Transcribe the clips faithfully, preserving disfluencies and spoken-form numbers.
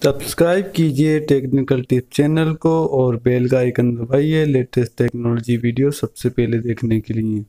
Subscribe कीजिए technical tip channel को और बेल का आइकन दबाइए लेटेस्ट टेक्नोलॉजी वीडियो सबसे पहले देखने के लिए।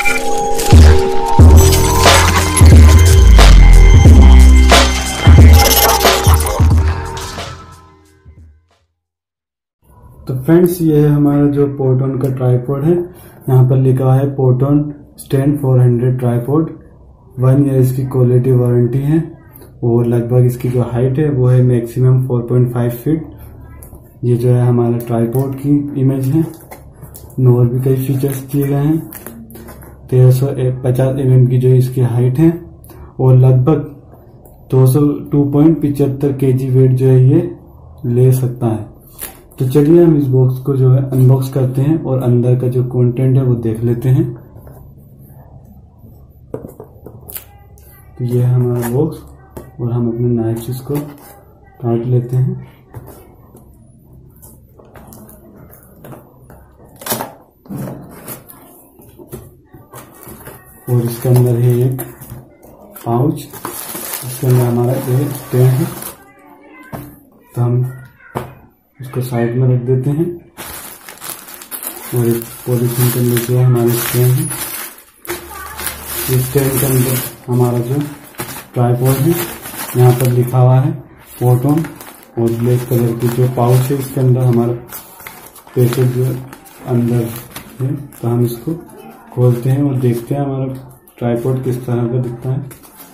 तो फ्रेंड्स, ये है हमारा जो फोटोन का ट्राइपॉड है। यहाँ पर लिखा है photon stand four hundred tripod, one year इसकी क्वालिटी वारंटी है और लगभग इसकी जो हाइट है वो है maximum four point five feet. ये जो है हमारा ट्राइपॉड की इमेज है। और भी कई फीचर्स दिए गए हैं। तेरह सौ पचास एम एम की जो इसकी हाइट है और लगभग दो सौ टू पॉइंट पिचहत्तर के जी वेट जो है ये ले सकता है। तो चलिए हम इस बॉक्स को जो है अनबॉक्स करते हैं और अंदर का जो कंटेंट है वो देख लेते हैं। तो ये है हमारा बॉक्स और हम अपने नाइफ से इसको काट लेते हैं। और इसके अंदर है एक पाउच, इसके अंदर हमारा एक स्टैंड है। तो हम इसको साइड में रख देते हैं और एक पॉलीथीन के नीचे हमारे स्टैंड है। इस स्टैंड के अंदर हमारा जो ट्राइपॉड है, यहाँ पर लिखा हुआ है फोटोन और ब्लैक कलर की जो पाउच है इसके अंदर हमारा पैकेट जो अंदर है। तो हम इसको खोलते हैं और देखते हैं हमारा ट्राइपॉड किस तरह का दिखता है।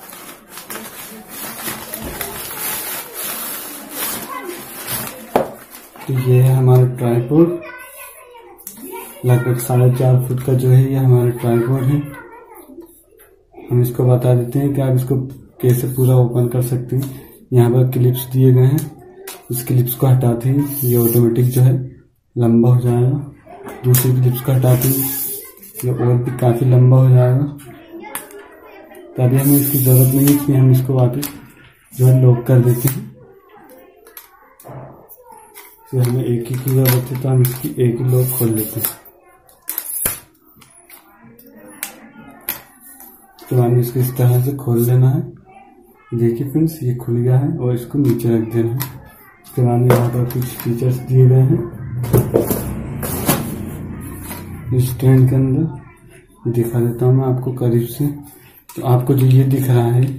तो ये है हमारा ट्राइपॉड, लगभग साढ़े चार फुट का जो है ये हमारा ट्राइपॉड है। हम इसको बता देते हैं कि आप इसको कैसे पूरा ओपन कर सकते हैं। यहाँ पर क्लिप्स दिए गए हैं, इस क्लिप्स को हटाते ही ये ऑटोमेटिक जो है लंबा हो जाएगा। दूसरी क्लिप्स को हटाते ही ये और भी काफी लंबा हो जाएगा। तो अभी हमें इसकी जरूरत नहीं है, इसलिए हम इसको वापस जो है लॉक कर देते हैं। तो हमें एक ही की जरूरत है तो हम इसकी एक ही लॉक खोल लेते हैं। तो हमें इसको इस तरह से खोल लेना है। देखिए फ्रेंड्स, ये खुल गया है और इसको नीचे रख देना है। इसके बाद यहाँ पर कुछ फीचर्स दिए गए हैं इस स्टैंड के अंदर। दिखा देता हूँ मैं आपको करीब से। तो आपको जो ये दिख रहा है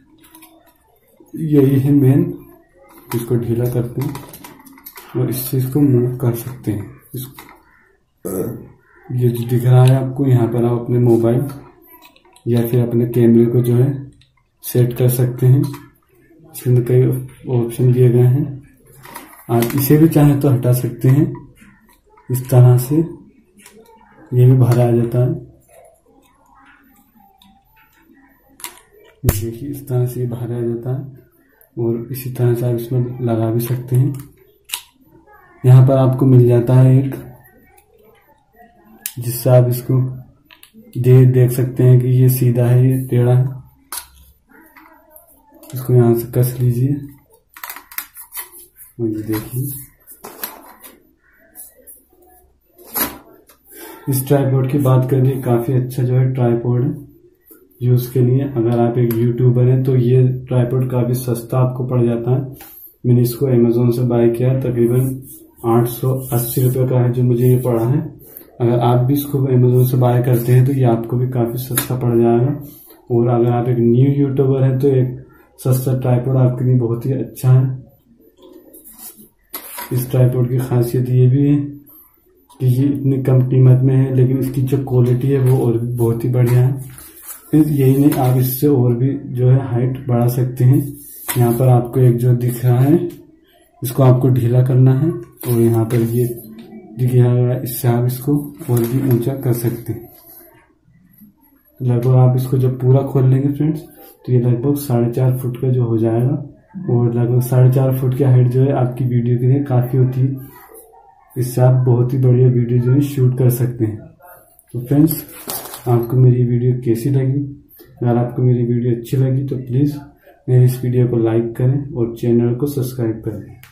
यही है मेन। इसको ढीला करते हैं और इससे इसको मूव कर सकते हैं। इसको ये जो दिख रहा है आपको, यहाँ पर आप अपने मोबाइल या फिर अपने कैमरे को जो है सेट कर सकते हैं। इसके अंदर कई ऑप्शन दिए गए हैं। आप इसे भी चाहें तो हटा सकते हैं इस तरह से, ये भी बाहर आ जाता है। देखिए इस तरह से ये बाहर आ जाता है और इसी तरह से आप इसमें लगा भी सकते हैं। यहाँ पर आपको मिल जाता है एक, जिससे आप इसको दे देख सकते हैं कि ये सीधा है ये टेढ़ा है। इसको यहाँ से कस लीजिए और ये देखिए। इस ट्राइपॉड की बात करें, काफी अच्छा जो है ट्राइपॉड है यूज के लिए। अगर आप एक यूट्यूबर हैं तो ये ट्राइपॉड काफी सस्ता आपको पड़ जाता है। मैंने इसको अमेजोन से बाय किया, तकरीबन आठ सौ अस्सी रुपये का है जो मुझे ये पड़ा है। अगर आप भी इसको अमेजोन से बाय करते हैं तो ये आपको भी काफी सस्ता पड़ जाएगा। और अगर आप एक न्यू यूट्यूबर हैं तो एक सस्ता ट्राइपॉड आपके लिए बहुत ही अच्छा है। इस ट्राइपॉड की खासियत ये भी है कि ये इतनी कम कीमत में है, लेकिन इसकी जो क्वालिटी है वो और बहुत ही बढ़िया है। फिर यही नहीं, आप इससे और भी जो है हाइट बढ़ा सकते हैं। यहाँ पर आपको एक जो दिख रहा है, इसको आपको ढीला करना है और यहाँ पर ये दिखा है, इससे आप इसको और भी ऊंचा कर सकते हैं। लगभग आप इसको जब पूरा खोल लेंगे फ्रेंड्स, तो ये लगभग साढ़े चार फुट का जो हो जाएगा। और लगभग साढ़े चार फुट की हाइट जो है आपकी वीडियो के लिए काफी होती है। इससे आप बहुत ही बढ़िया वीडियो जो है शूट कर सकते हैं। तो फ्रेंड्स, आपको मेरी वीडियो कैसी लगी? अगर आपको मेरी वीडियो अच्छी लगी तो प्लीज मेरी इस वीडियो को लाइक करें और चैनल को सब्सक्राइब करें।